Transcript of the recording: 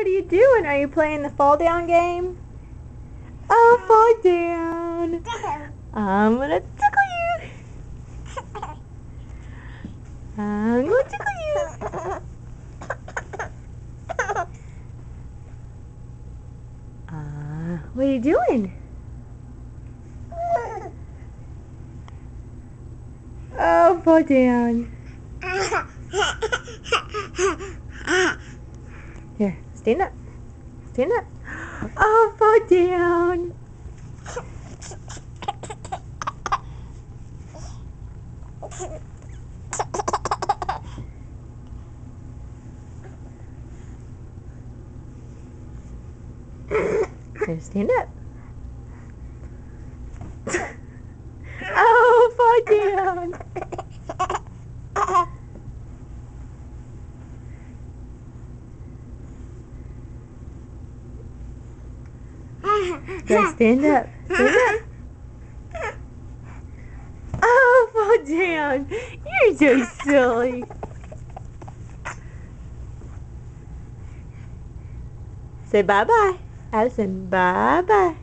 what are you doing? Are you playing the fall down game? Oh, fall down. I'm gonna tickle you. I'm gonna tickle you. What are you doing? Oh, fall down. Here, stand up. Stand up. Oh, fall down. Here, stand up. Oh, fall down. Go stand up. Stand up. Oh, fall down. You're so silly. Say bye-bye. Addison, bye-bye.